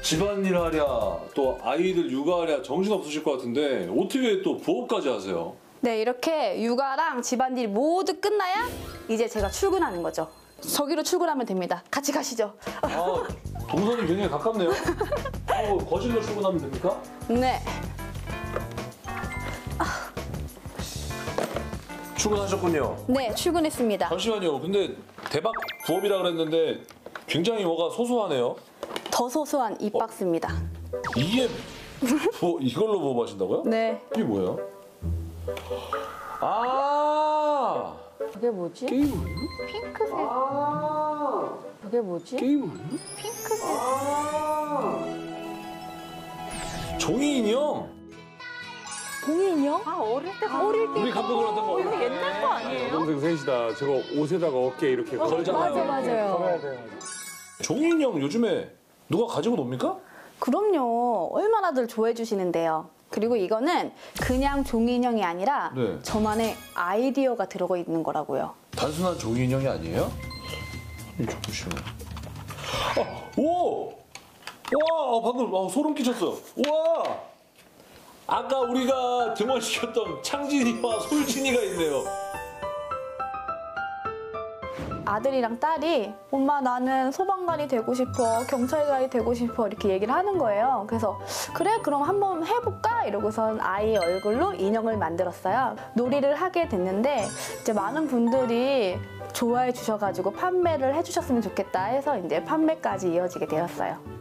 집안일 하랴 또 아이들 육아하랴 정신 없으실 것 같은데 어떻게 또 부업까지 하세요? 네, 이렇게 육아랑 집안일 모두 끝나야 이제 제가 출근하는 거죠. 저기로 출근하면 됩니다. 같이 가시죠. 아, 동선이 굉장히 가깝네요. 거실로 출근하면 됩니까? 네. 출근하셨군요. 네, 출근했습니다. 잠시만요. 근데 대박 부업이라 그랬는데 굉장히 뭐가 소소하네요. 더 소소한 이 박스입니다. 이게 이걸로 부업하신다고요? 네. 이게 뭐예요? 아, 저게 뭐지? 게임 아니야? 핑크색. 저게 뭐지? 게임 아니야? 핑크색. 종이 인형. 동이 인형? 아, 어릴 때 우리 감독으로 했던 거. 이거 옛날 거 아니에요? 동생 셋이다. 저거 옷에다가 어깨에 이렇게 걸잖아요. 맞아요. 종이 인형 요즘에 누가 가지고 놉니까? 그럼요. 얼마나들 좋아해 주시는데요. 그리고 이거는 그냥 종이 인형이 아니라 네. 저만의 아이디어가 들어가 있는 거라고요. 단순한 종이 인형이 아니에요? 이거 보시면. 오! 와, 방금 소름 끼쳤어요. 와! 아까 우리가 등원시켰던 창진이와 솔진이가 있네요. 아들이랑 딸이 엄마 나는 소방관이 되고 싶어, 경찰관이 되고 싶어 이렇게 얘기를 하는 거예요. 그래서 그래 그럼 한번 해볼까 이러고선 아이 얼굴로 인형을 만들었어요. 놀이를 하게 됐는데 이제 많은 분들이 좋아해 주셔가지고 판매를 해주셨으면 좋겠다 해서 이제 판매까지 이어지게 되었어요.